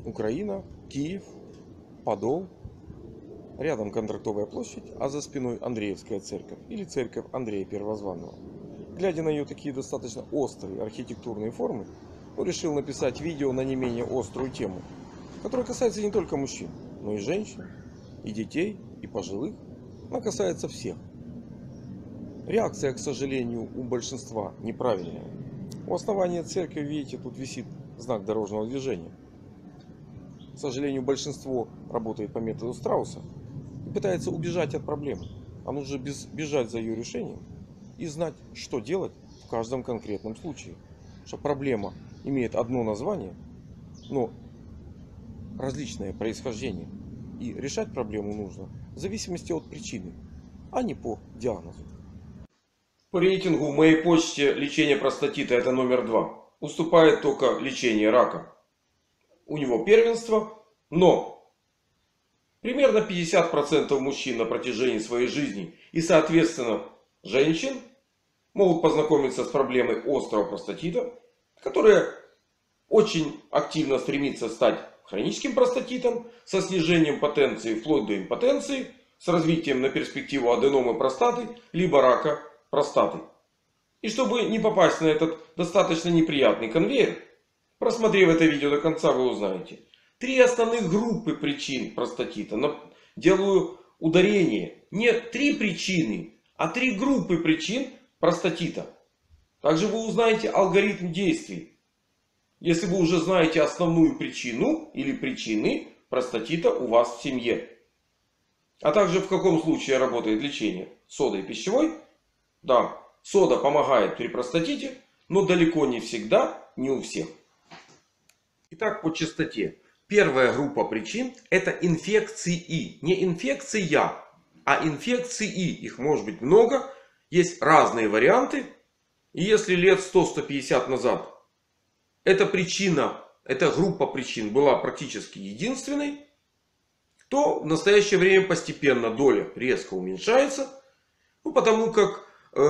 Украина, Киев, Подол. Рядом Контрактовая площадь, а за спиной Андреевская церковь или церковь Андрея Первозванного. Глядя на ее такие достаточно острые архитектурные формы, он решил написать видео на не менее острую тему, которая касается не только мужчин, но и женщин, и детей, и пожилых. Она касается всех. Реакция, к сожалению, у большинства неправильная. У основания церкви, видите, тут висит знак дорожного движения. К сожалению, большинство работает по методу Страуса и пытается убежать от проблемы. А нужно бежать за ее решением и знать, что делать в каждом конкретном случае. Что проблема имеет одно название, но различное происхождение. И решать проблему нужно в зависимости от причины, а не по диагнозу. По рейтингу в моей почте лечение простатита это номер 2. Уступает только лечение рака. У него первенство, но примерно 50% мужчин на протяжении своей жизни и соответственно женщин могут познакомиться с проблемой острого простатита, которая очень активно стремится стать хроническим простатитом со снижением потенции вплоть до импотенции, с развитием на перспективу аденомы простаты либо рака простаты. И чтобы не попасть на этот достаточно неприятный конвейер, просмотрев это видео до конца, вы узнаете 3 основных группы причин простатита. Делаю ударение. Не 3 причины, а 3 группы причин простатита. Также вы узнаете алгоритм действий. Если вы уже знаете основную причину или причины простатита у вас в семье. А также в каком случае работает лечение содой пищевой. Да, сода помогает при простатите, но далеко не всегда, не у всех. Итак, по частоте. Первая группа причин это инфекции. Не инфекция, а инфекции. Их может быть много. Есть разные варианты. И если лет 100-150 назад эта причина, эта группа причин была практически единственной, то в настоящее время постепенно доля резко уменьшается. Потому как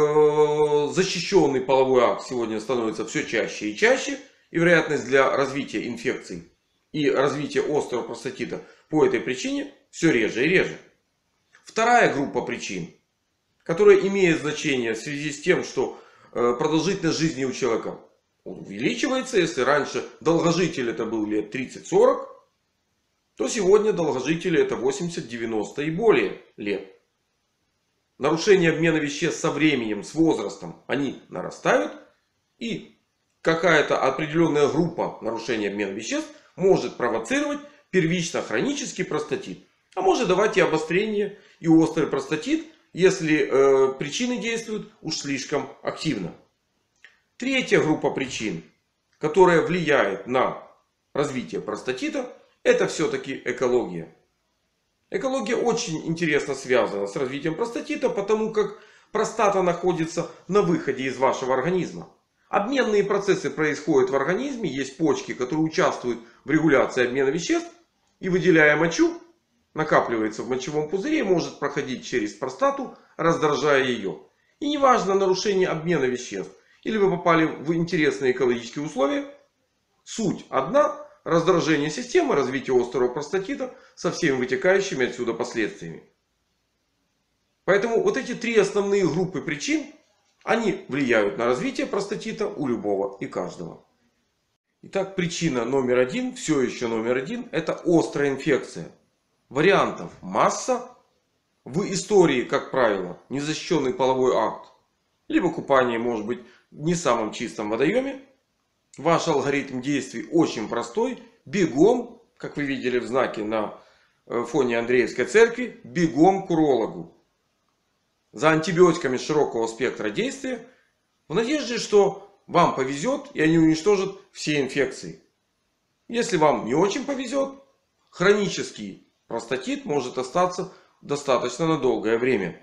защищенный половой акт сегодня становится все чаще и чаще. И вероятность для развития инфекций и развития острого простатита по этой причине все реже и реже. Вторая группа причин, которая имеет значение в связи с тем, что продолжительность жизни у человека увеличивается. Если раньше долгожитель это был лет 30-40, то сегодня долгожители это 80-90 и более лет. Нарушения обмена веществ со временем, с возрастом, они нарастают. И какая-то определенная группа нарушения обмена веществ может провоцировать первично-хронический простатит. А может давать и обострение, и острый простатит, если причины действуют уж слишком активно. Третья группа причин, которая влияет на развитие простатита, это все-таки экология. Экология очень интересно связана с развитием простатита, потому как простата находится на выходе из вашего организма. Обменные процессы происходят в организме. Есть почки, которые участвуют в регуляции обмена веществ. И выделяя мочу, накапливается в мочевом пузыре и может проходить через простату, раздражая ее. И неважно нарушение обмена веществ. Или вы попали в интересные экологические условия. Суть одна. Раздражение системы, развитие острого простатита со всеми вытекающими отсюда последствиями. Поэтому вот эти 3 основные группы причин, они влияют на развитие простатита у любого и каждого. Итак, причина номер 1, все еще номер 1, это острая инфекция. Вариантов масса. В истории, как правило, незащищенный половой акт. Либо купание может быть в не самом чистом водоеме. Ваш алгоритм действий очень простой. Бегом, как вы видели в знаке на фоне Андреевской церкви, бегом к урологу. За антибиотиками широкого спектра действия. В надежде, что вам повезет и они уничтожат все инфекции. Если вам не очень повезет, хронический простатит может остаться достаточно на долгое время.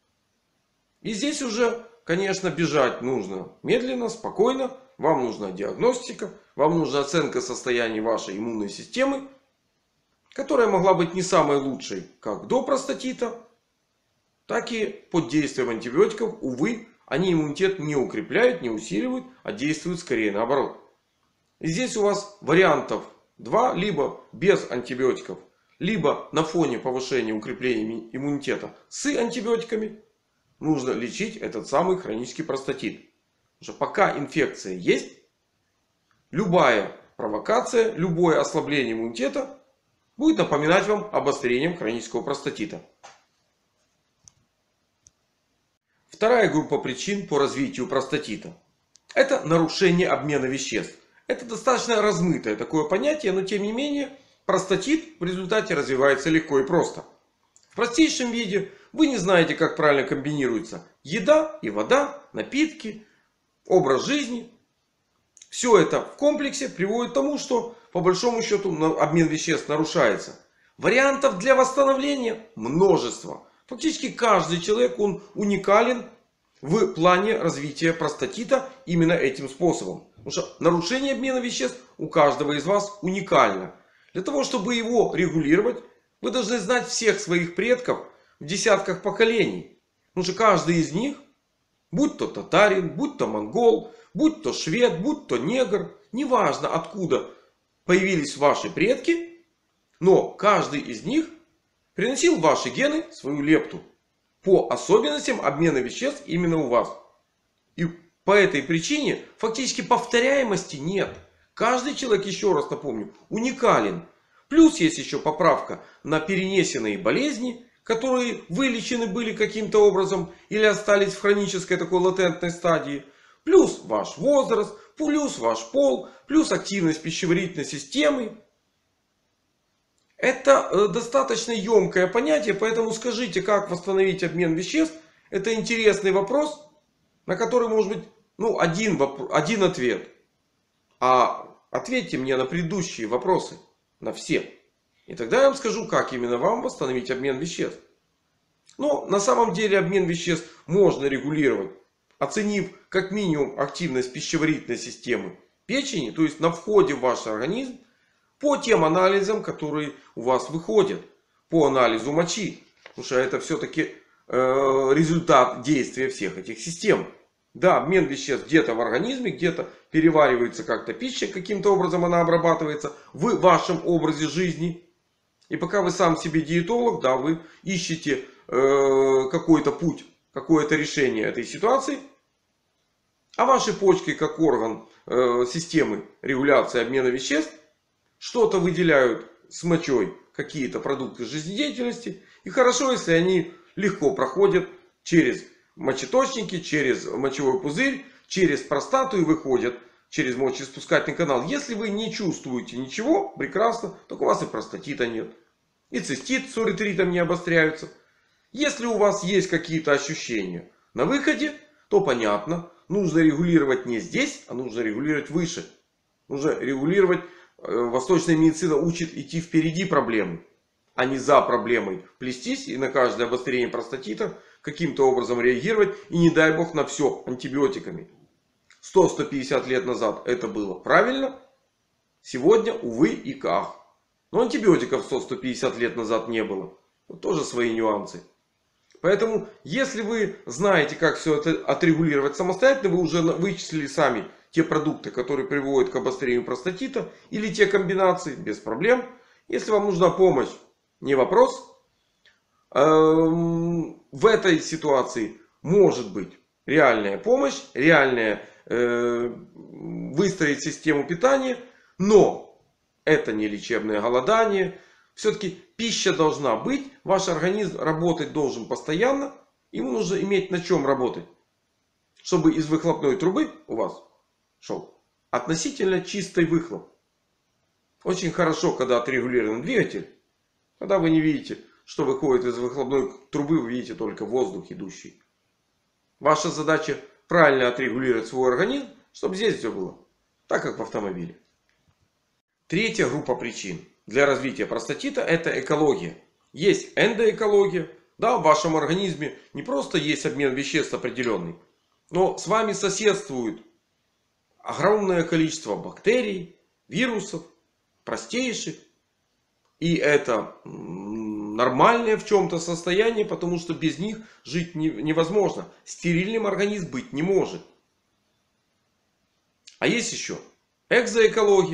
И здесь уже, конечно, бежать нужно медленно, спокойно. Вам нужна диагностика, вам нужна оценка состояния вашей иммунной системы, которая могла быть не самой лучшей как до простатита, так и под действием антибиотиков. Увы, они иммунитет не укрепляют, не усиливают, а действуют скорее наоборот. И здесь у вас вариантов 2 либо без антибиотиков, либо на фоне повышения укрепления иммунитета с антибиотиками нужно лечить этот самый хронический простатит. Потому что пока инфекция есть, любая провокация, любое ослабление иммунитета будет напоминать вам обострением хронического простатита. Вторая группа причин по развитию простатита — это нарушение обмена веществ. Это достаточно размытое такое понятие, но тем не менее простатит в результате развивается легко и просто. В простейшем виде вы не знаете, как правильно комбинируется еда и вода, напитки, образ жизни. Все это в комплексе приводит к тому, что по большому счету обмен веществ нарушается. Вариантов для восстановления множество. Фактически каждый человек, он уникален в плане развития простатита именно этим способом. Потому что нарушение обмена веществ у каждого из вас уникально. Для того, чтобы его регулировать, вы должны знать всех своих предков в десятках поколений. Потому что каждый из них, будь то татарин, будь то монгол, будь то швед, будь то негр, неважно откуда появились ваши предки, но каждый из них приносил в ваши гены свою лепту по особенностям обмена веществ именно у вас. И по этой причине фактически повторяемости нет. Каждый человек, еще раз напомню, уникален. Плюс есть еще поправка на перенесенные болезни, которые вылечены были каким-то образом или остались в хронической такой латентной стадии. Плюс ваш возраст, плюс ваш пол, плюс активность пищеварительной системы. Это достаточно емкое понятие, поэтому скажите, как восстановить обмен веществ. Это интересный вопрос, на который может быть один ответ. А ответьте мне на предыдущие вопросы, на все. И тогда я вам скажу, как именно вам восстановить обмен веществ. Но на самом деле обмен веществ можно регулировать, оценив как минимум активность пищеварительной системы печени, то есть на входе в ваш организм, по тем анализам, которые у вас выходят. По анализу мочи. Потому что это все-таки результат действия всех этих систем. Да, обмен веществ где-то в организме, где-то переваривается как-то пища, каким-то образом она обрабатывается в вашем образе жизни. И пока вы сам себе диетолог, да, вы ищете какой-то путь, какое-то решение этой ситуации. А ваши почки, как орган системы регуляции обмена веществ, что-то выделяют с мочой, какие-то продукты жизнедеятельности. И хорошо, если они легко проходят через мочеточники, через мочевой пузырь, через простату и выходят через мочеиспускательный канал. Если вы не чувствуете ничего, прекрасно, так у вас и простатита нет. И цистит с уретритом не обостряются. Если у вас есть какие-то ощущения на выходе, то понятно, нужно регулировать не здесь, а нужно регулировать выше. Нужно регулировать. Восточная медицина учит идти впереди проблемы, а не за проблемой плестись и на каждое обострение простатита каким-то образом реагировать. И не дай бог на все антибиотиками. 100-150 лет назад это было правильно. Сегодня, увы и ах. Но антибиотиков 100-150 лет назад не было. Вот тоже свои нюансы. Поэтому, если вы знаете, как все это отрегулировать самостоятельно, вы уже вычислили сами те продукты, которые приводят к обострению простатита, или те комбинации, без проблем. Если вам нужна помощь, не вопрос. В этой ситуации может быть реальная помощь, реальная выстроить систему питания. Но это не лечебное голодание. Все-таки пища должна быть. Ваш организм работать должен постоянно. Ему нужно иметь на чем работать. Чтобы из выхлопной трубы у вас шел относительно чистый выхлоп. Очень хорошо, когда отрегулирован двигатель. Когда вы не видите, что выходит из выхлопной трубы, вы видите только воздух идущий. Ваша задача правильно отрегулировать свой организм, чтобы здесь все было так, как в автомобиле. Третья группа причин для развития простатита — это экология. Есть эндоэкология. Да, в вашем организме не просто есть обмен веществ определенный, но с вами соседствует огромное количество бактерий, вирусов, простейших. И это нормальное в чем-то состояние, потому что без них жить невозможно. Стерильным организм быть не может. А есть еще экзоэкология.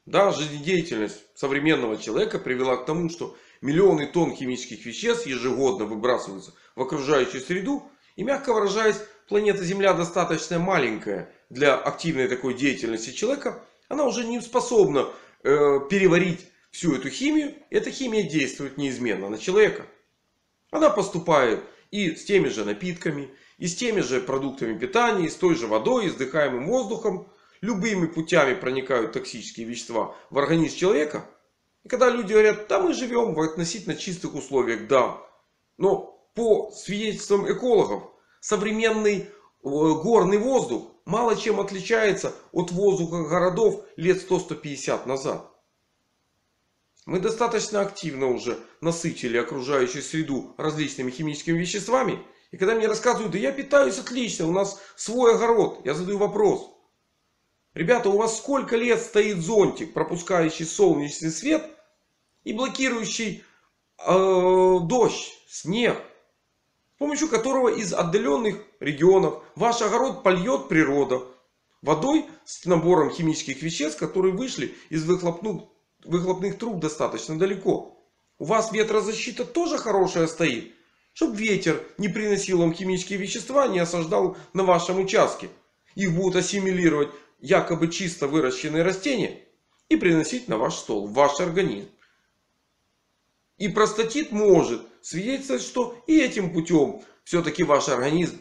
Да, жизнедеятельность современного человека привела к тому, что миллионы тонн химических веществ ежегодно выбрасываются в окружающую среду. И, мягко выражаясь, планета Земля достаточно маленькая для активной такой деятельности человека. Она уже не способна переварить всю эту химию. Эта химия действует неизменно на человека. Она поступает и с теми же напитками, и с теми же продуктами питания, и с той же водой, и с дыхаемым воздухом. Любыми путями проникают токсические вещества в организм человека. И когда люди говорят, да, мы живем в относительно чистых условиях, да. Но по свидетельствам экологов, современный горный воздух мало чем отличается от воздуха городов лет 100-150 назад. Мы достаточно активно уже насытили окружающую среду различными химическими веществами. И когда мне рассказывают, да я питаюсь отлично, у нас свой огород, я задаю вопрос. Ребята, у вас сколько лет стоит зонтик, пропускающий солнечный свет и блокирующий дождь, снег, с помощью которого из отдаленных регионов ваш огород польет природа водой с набором химических веществ, которые вышли из выхлопных труб достаточно далеко. У вас ветрозащита тоже хорошая стоит, чтобы ветер не приносил вам химические вещества, не осаждал на вашем участке. Их будут ассимилировать якобы чисто выращенные растения и приносить на ваш стол, в ваш организм. И простатит может свидетельствовать, что и этим путем все-таки ваш организм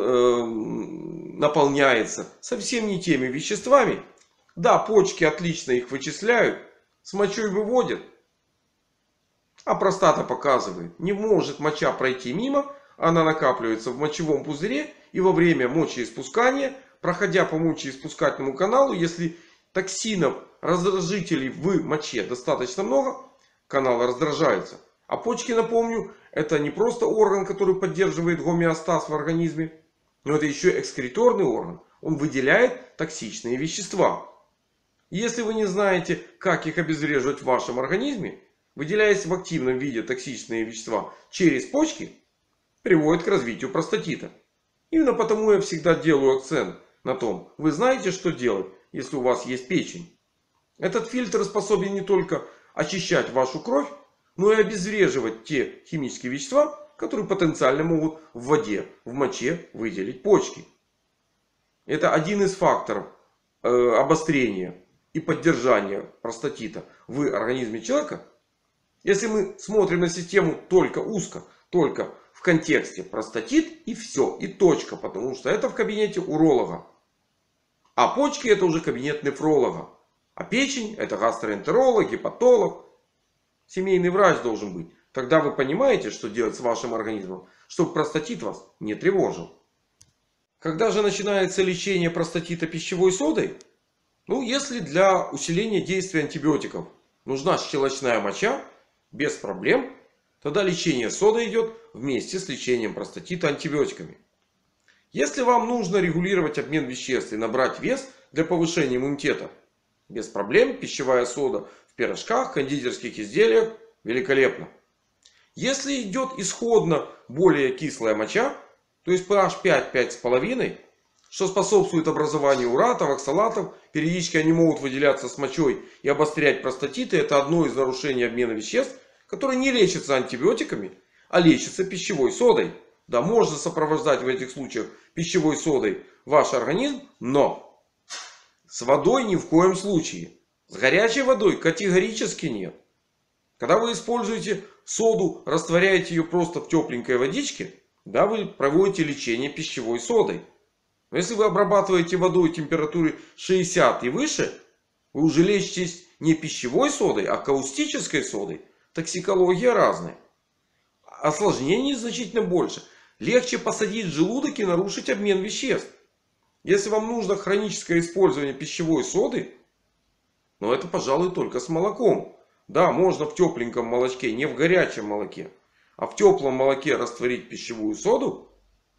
наполняется совсем не теми веществами. Да, почки отлично их вычисляют, с мочой выводят. А простата показывает, не может моча пройти мимо, она накапливается в мочевом пузыре и во время мочеиспускания, проходя по мочеиспускательному каналу, если токсинов, раздражителей в моче достаточно много, канал раздражается. А почки, напомню, это не просто орган, который поддерживает гомеостаз в организме, но это еще экскреторный орган. Он выделяет токсичные вещества. Если вы не знаете, как их обезвреживать в вашем организме, выделяясь в активном виде токсичные вещества через почки, приводит к развитию простатита. Именно потому я всегда делаю акцент на том, вы знаете, что делать, если у вас есть печень. Этот фильтр способен не только очищать вашу кровь, но и обезвреживать те химические вещества, которые потенциально могут в воде, в моче выделить почки. Это один из факторов обострения и поддержания простатита в организме человека. Если мы смотрим на систему только узко, только в контексте простатит и все, и точка, потому что это в кабинете уролога. А почки это уже кабинет нефролога. А печень это гастроэнтеролог, гепатолог. Семейный врач должен быть. Тогда вы понимаете, что делать с вашим организмом, чтобы простатит вас не тревожил. Когда же начинается лечение простатита пищевой содой? Ну, если для усиления действия антибиотиков нужна щелочная моча, без проблем, тогда лечение содой идет вместе с лечением простатита антибиотиками. Если вам нужно регулировать обмен веществ и набрать вес для повышения иммунитета, без проблем пищевая сода в пирожках, кондитерских изделиях великолепно. Если идет исходно более кислая моча, то есть pH 5-5,5, что способствует образованию уратов, оксалатов, периодически они могут выделяться с мочой и обострять простатиты. Это одно из нарушений обмена веществ, которые не лечатся антибиотиками, а лечатся пищевой содой. Да, можно сопровождать в этих случаях пищевой содой ваш организм, но с водой ни в коем случае. С горячей водой категорически нет. Когда вы используете соду, растворяете ее просто в тепленькой водичке, да, вы проводите лечение пищевой содой. Но если вы обрабатываете водой температуры 60 и выше, вы уже лечитесь не пищевой содой, а каустической содой. Токсикология разная. Осложнений значительно больше. Легче посадить в желудок и нарушить обмен веществ. Если вам нужно хроническое использование пищевой соды, но это, пожалуй, только с молоком. Да, можно в тепленьком молочке, не в горячем молоке, а в теплом молоке растворить пищевую соду.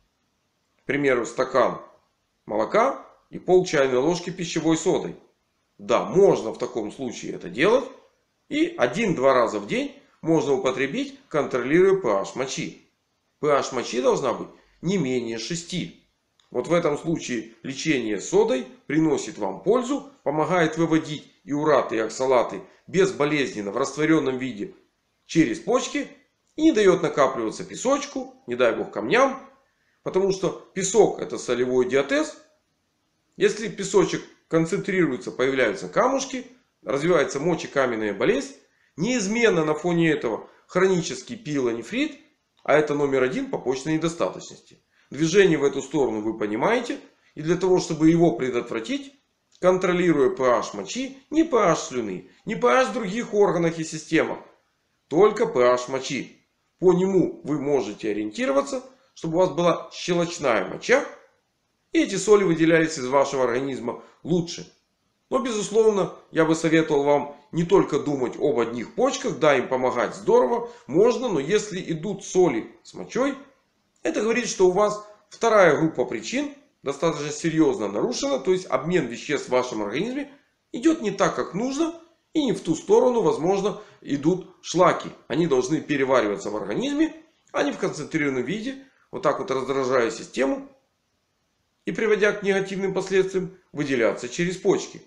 К примеру, стакан молока и пол чайной ложки пищевой содой. Да, можно в таком случае это делать. И 1-2 раза в день можно употребить, контролируя pH мочи. pH мочи должна быть не менее 6. Вот в этом случае лечение содой приносит вам пользу, помогает выводить иураты и оксалаты безболезненно в растворенном виде через почки и не дает накапливаться песочку, не дай бог камням. Потому что песок — это солевой диатез. Если песочек концентрируется, появляются камушки, развивается мочекаменная болезнь. Неизменно на фоне этого хронический пиелонефрит, а это номер 1 по почечной недостаточности. Движение в эту сторону вы понимаете. И для того, чтобы его предотвратить, контролируя pH мочи, не pH слюны, не pH в других органах и системах, только pH мочи. По нему вы можете ориентироваться, чтобы у вас была щелочная моча, и эти соли выделялись из вашего организма лучше. Но безусловно, я бы советовал вам не только думать об одних почках, да, им помогать здорово, можно, но если идут соли с мочой, это говорит, что у вас вторая группа причин достаточно серьезно нарушена. То есть обмен веществ в вашем организме идет не так, как нужно. И не в ту сторону, возможно, идут шлаки. Они должны перевариваться в организме, а не в концентрированном виде. Вот так вот раздражая систему. И приводя к негативным последствиям, выделяться через почки.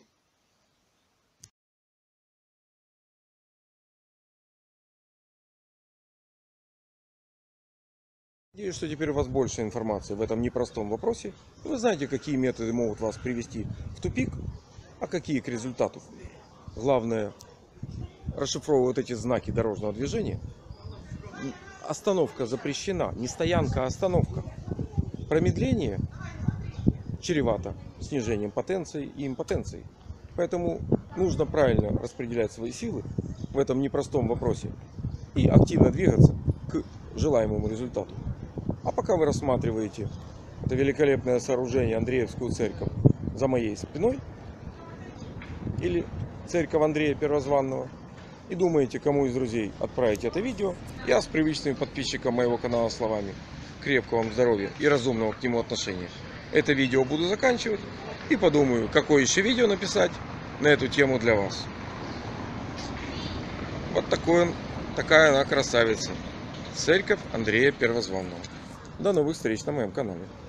Надеюсь, что теперь у вас больше информации в этом непростом вопросе. Вы знаете, какие методы могут вас привести в тупик, а какие к результату. Главное, расшифровывать эти знаки дорожного движения. Остановка запрещена. Не стоянка, а остановка. Промедление чревато снижением потенции и импотенцией. Поэтому нужно правильно распределять свои силы в этом непростом вопросе и активно двигаться к желаемому результату. А пока вы рассматриваете это великолепное сооружение, Андреевскую церковь, за моей спиной, или церковь Андрея Первозванного, и думаете, кому из друзей отправить это видео, я с привычными подписчикам моего канала словами: крепкого вам здоровья и разумного к нему отношения. Это видео буду заканчивать и подумаю, какое еще видео написать на эту тему для вас. Вот такая она красавица. Церковь Андрея Первозванного. До новых встреч на моем канале.